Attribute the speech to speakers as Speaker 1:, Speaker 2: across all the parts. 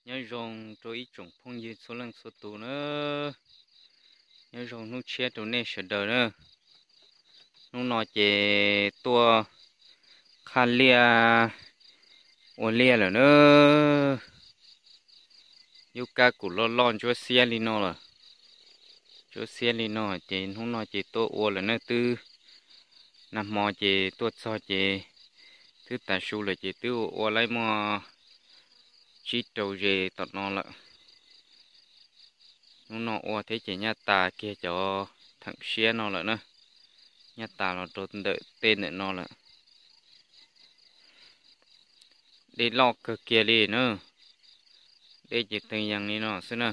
Speaker 1: nhớ rồng rồi trồng phong như số lần số tù nữa nhớ rồng nó chia tụ này sợ đời nữa nó nói về tua khăn lia ôn lia rồi nữa yuka của lo lon cho xe li nó là cho xe li nó chỉ nó nói chỉ tua ôn là nữa tư nằm mò chỉ tua so chỉ thứ tài su là chỉ tiêu ôn lấy mò chỉ trâu về tọt nó là nó ôn thế chỉ nhà ta kia cho thằng xe nó là nữa nhà ta là trộn đợi tên để nó là để lọ cơ kia đi nữa để chỉ từng dạng này nó xin nữa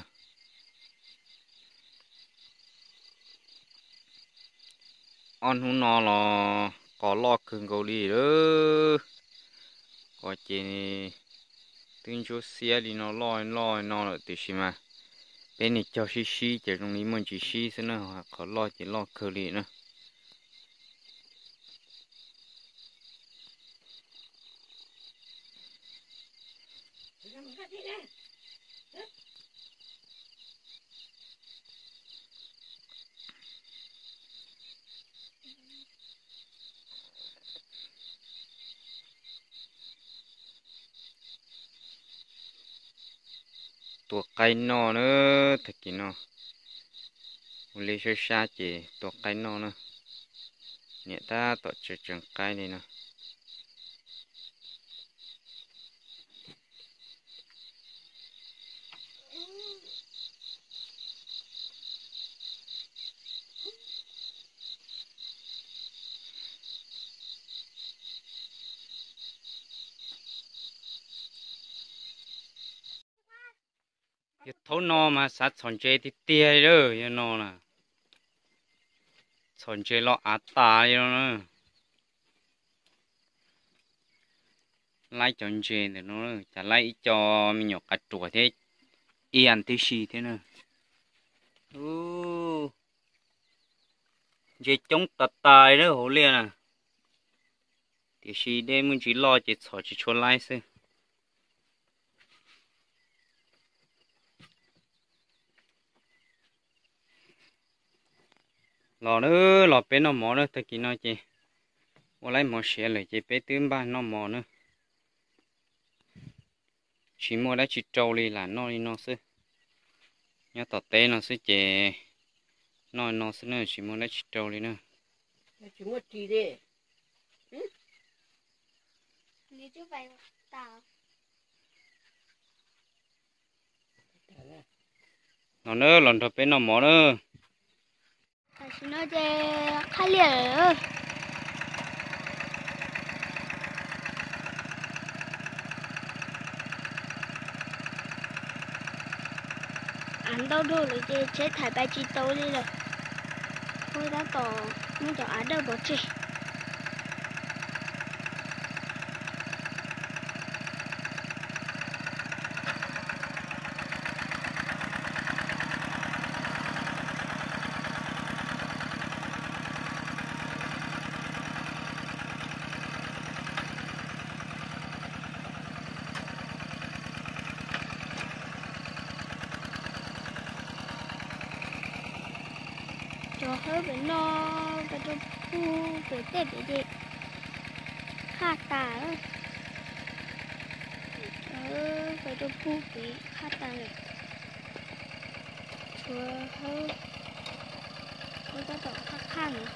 Speaker 1: on hú nó là có lọ cường cầu đi đó có chỉ từng chỗ xe đi nó loi nó là từ gì mà bên này cho xí chỉ trongนี้mình chỉ xí xin nữa có lọ chỉ lọ cơ đi nữaตัวไก่นอเนอะถ้ากินนอวันนี้ช่วยชาจีตัวไก่นอเนอะเนี่ยถ้าตัวเจังไก่นี่เนาะอย่าทนนอมาสัตว์สนใจติเตียเลยอย่านอน่ะสนใจเราอาตาอยู่นะไล่จนเจนเดี๋ยวนู้นจะไล่จอมีหยกกระตัวเท่เอียนที่ชีเท่เนอะโอ้เจจงตัดตายเลยโหเรียนอ่ะที่ชีได้มึงจีรอเจสอจีชวนไล่ซิรอเนอะรอเป็นน้องหมอเนอะตะกี้น้อยเจว่าไล่หมอเสียเลยเจไปตื้มบ้านน้องหมอเนอะchỉ mua đã chỉ trâu đi là nó sư nhớ tọt té nó sư chè nó sư nữa chỉ mua đã chỉ trâu đi nữa
Speaker 2: chỉ mua chỉ đi
Speaker 3: đi chứ vậy tao
Speaker 1: nó nữa lần đầu bé nó mỏ nữa
Speaker 3: tại sao nó chè khai liền ăn đâu đâu rồi chè chế thải bài chi tàu đi rồi thôi đã tỏ nó cho ăn đâu bỏ chè cho hơi bị no và cho phu về tết để gì khát tà đó và cho phu về khát tà này cho hơi có ta tỏ khát khăn này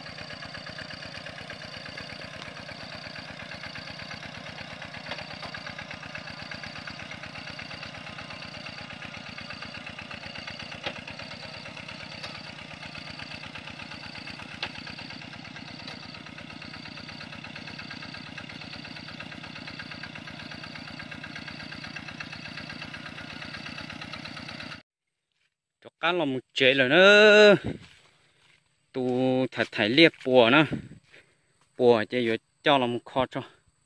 Speaker 1: cá là một chế rồi nữa tu thật thải liệp bùa nữa bùa chơi vừa cho là một kho cho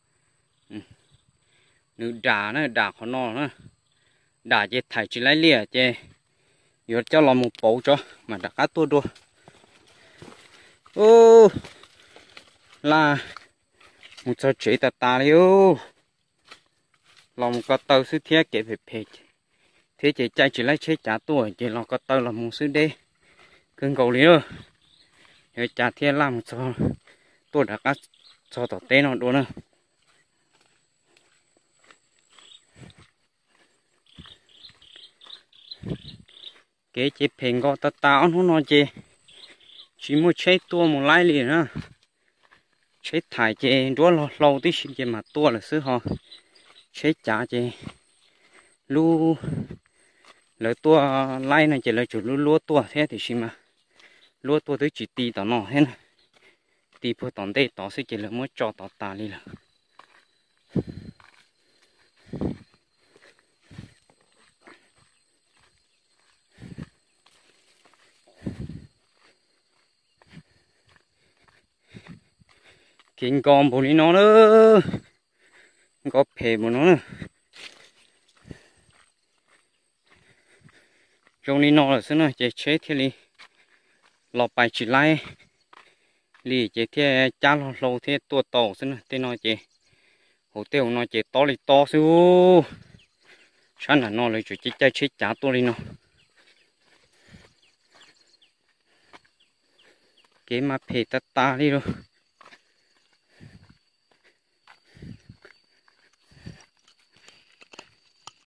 Speaker 1: nữ đà nữa đà khó no nữa đà chơi thải chỉ lấy liệp chơi vừa cho là một bộ cho mà đã cá tua đua ô là một số chế ta ta đi ô lòng có tàu sư thiết kể về phê thế chỉ chạy chỉ lấy chế trả tuổi chỉ lòng có tàu là một sư đê cưng cầu lý rồi để trả thiết làm cho tôi đã cắt cho tàu tên nó đúng không cái chế phèn có ta tao nó nói chế chỉ muốn chế tua một lái liền á chế thải chế đua lâu tí xin chế mà tua là xứ họ chế trả chế lu lấy tua lái này chế lấy chủ lúa tua thế thì xin mà lúa tua tới chỉ tì tao nọ hết tì phụ tòn đây tao sẽ chế lấy mới cho tao ta đi là kinh con bồ nó nữa có phê bồ nó nữa trong đi nó là sao nữa chế chế thế li lọ bài chỉ lai li chế thế cha lâu thế tua tàu sao nữa thế nói chế hồ tiêu nói chế to li to xíu sáng là nó lấy chủ chế chơi chế trả tôi đi nó cái mà phê ta ta đi rồi